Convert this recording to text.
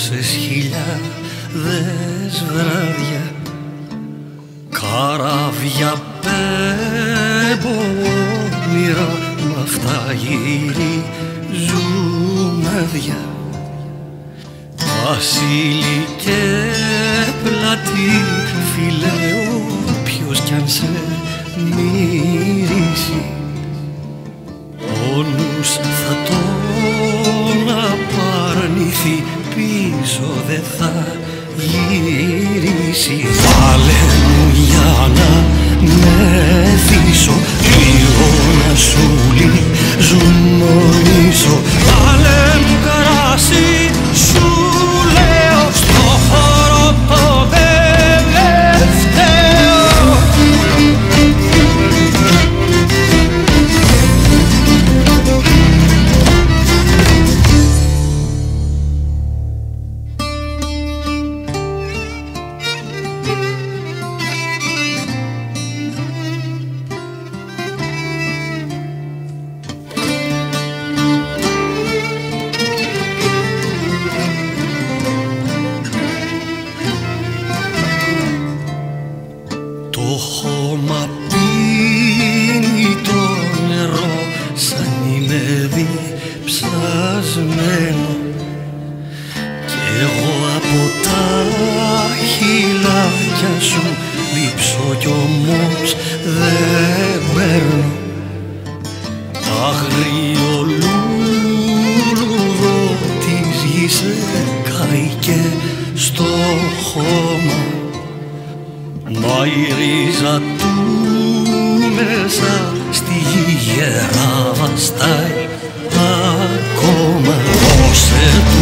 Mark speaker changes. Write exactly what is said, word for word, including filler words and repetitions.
Speaker 1: τόσες χιλιάδες βράδια, καράβια πέμπω όνειρα, μ' αυτά γυρίζουν άδεια. Βασίλη και πλατή φιλέο, ποιος κι αν σε μυρίσει, ο νους θα τον απαρνηθεί, πίσω δε θα γυρίσει. Βάλε μου για να με θύσω, λίγο να σου λιζουνονίσω. Βάλε μου καράσι, σου λέω, στο χώρο το τελευταίο. Το χώμα πίνει το νερό σαν είναι διψασμένο, κι εγώ από τα χειλάκια σου διψώ κι όμως δεν παίρνω. Αγρίο λουλουδό της γης καήκε στο χώμα, μα η ρίζα του μέσα στη γη γερά βαστάει ακόμα. Δώσε